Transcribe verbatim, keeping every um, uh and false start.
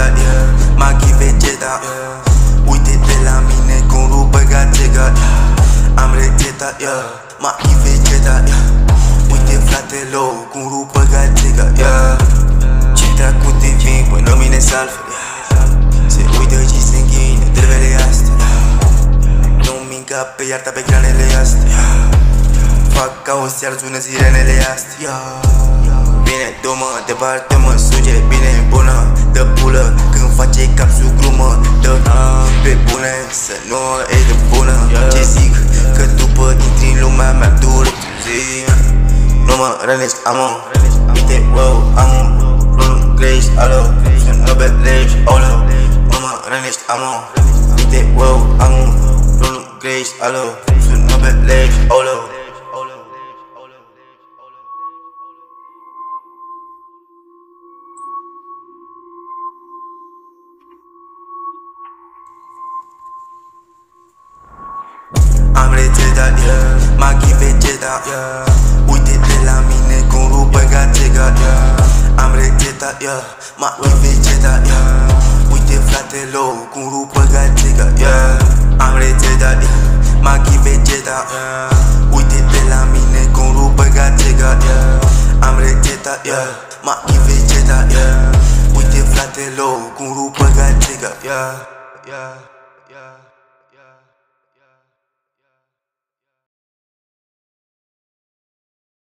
regetat, yeah. Machi vegetat, yeah. Uite-te la mine cum rup băgat țegat, yeah. Am regetat, yeah. Machi vegetat, yeah. Uite fratelo cum rup băgat țegat, yeah. Ce dracu te vin până mine salfă, yeah. Se uită și se înghine drevele astea, yeah. Nu minca pe iarta pe granele astea, yeah. Fac ca o seară, sună sirenele astea, yeah. Bine, domă, departe mă suge, bine bună. Dă pulă când face cap sub grumă. Dă pe bune, să nu e de bună. Ce zic? Că după intri în lumea mea dură. Zic, nu mă rănești, amă. Uite, wow, amă. Rulul grești, alo. Sună pe lești, olo. Nu mă rănești, amă. Uite, wow, amă. Rulul grești, alo. Sună pe lești, olo. Am regetat, yeah. Machi vegetat, yeah. Uite-te la mine cum rup băgat țegat, yeah. Am regetat, yeah. Machi vegetat, yeah. Uite fratelo cum rup băgat țegat, yeah. Am regetat, yeah. Machi vegetat, yeah. Uite-te la mine cum rup băgat țegat, yeah. Am regetat, yeah. Machi vegetat, yeah. Uite fratelo cum rup băgat țegat, yeah. Yeah.